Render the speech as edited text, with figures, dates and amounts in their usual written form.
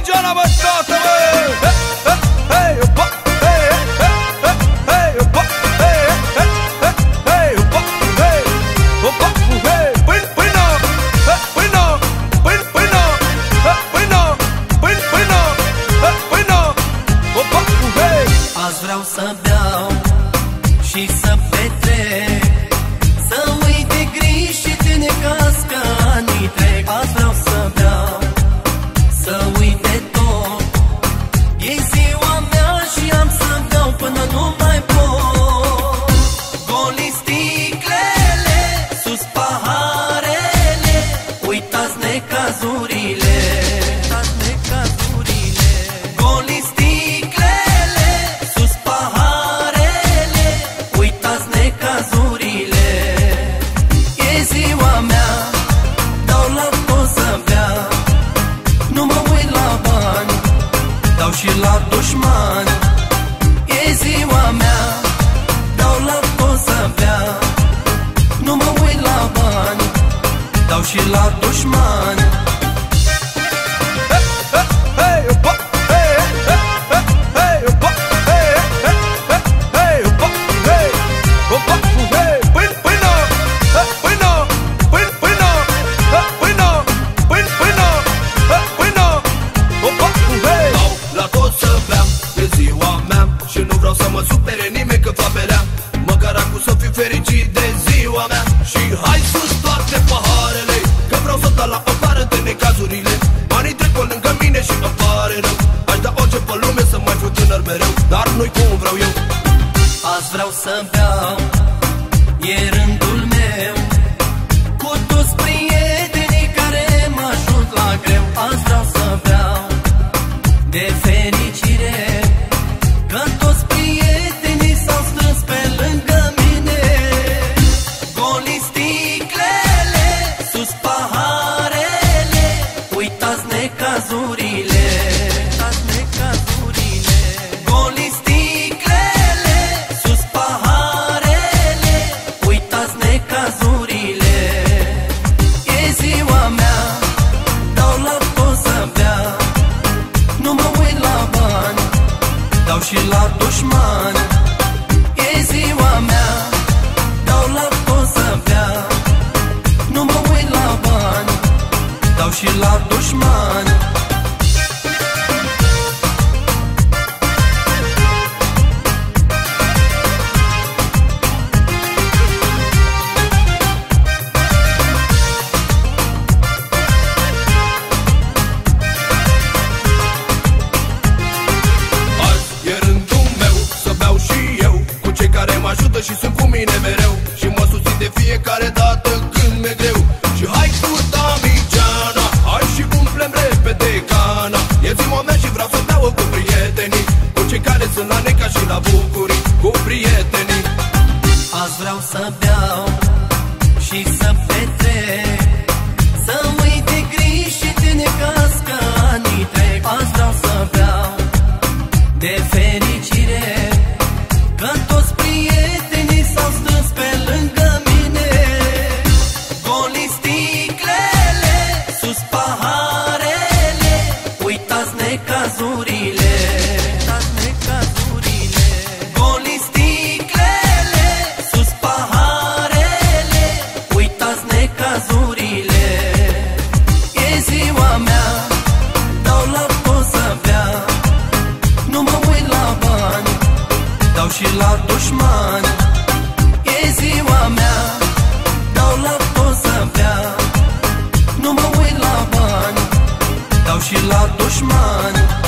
Geana, bă, tată, bă! Azi vreau să beau și să petrec, să uit de griji și de necaz că anii trec. Azi vreau să beau, să uit de tot. E ziua mea și am să beau până nu mai pot. Goli sticlele, sus paharele, uitați necazurile. Goli sticlele, sus paharele, uitați necazurile. E ziua mea, dau la tot să bea, nu mă uit la bani, dau și la dușmani. E ziua mea, dau la tot să bea, nu mă uit la bani, dau și la dușmani. Să mă supere nimeni că fac berea, măcar acum să fiu fericit de ziua mea. Și hai sus toate paharele, că vreau să dau la o pară de necazurile. Banii trec pe lângă mine și îmi pare rău. Aș da orice pe lume să mai fiu tânăr mereu, dar nu-i cum vreau eu. Azi vreau să beau, e rândul meu, cu toți prietenii care mă ajut la greu. Azi vreau să beau de fericire, că toți prietenii s-au strâns pe lângă mine. Goli sticlele, sus paharele, uitați necazurile. Goli sticlele, sus paharele, uitați necazurile. E ziua mea, dau la tot să bea, nu mă uit la bani, dau și la dușmani. E ziua mea, dau la tot să bea, nu mă uit la bani, dau și la dușmani. Mă ajută și sunt cu mine mereu și mă susțin de fiecare dată când mi-e greu. Și hai cu Damigeana, hai și umplem repede cana. E ziua mea și vreau să beau cu prietenii, cu cei care sunt la neca și la bucurii, cu prietenii. Azi vreau să beau și să petrec, să uit de griji și de necaz că anii trec. Azi vreau să beau de fericire, că toți prietenii s-au strâns pe lângă mine. Goli sticlele, sus paharele, uitați necazurile. Goli sticlele, sus paharele, uitați necazurile. E ziua mea, dau la tot să bea, nu mă uit la bani, dau și la dușmani. E ziua mea, dau la tot să bea, nu mă uit la bani, dau și la dușmani.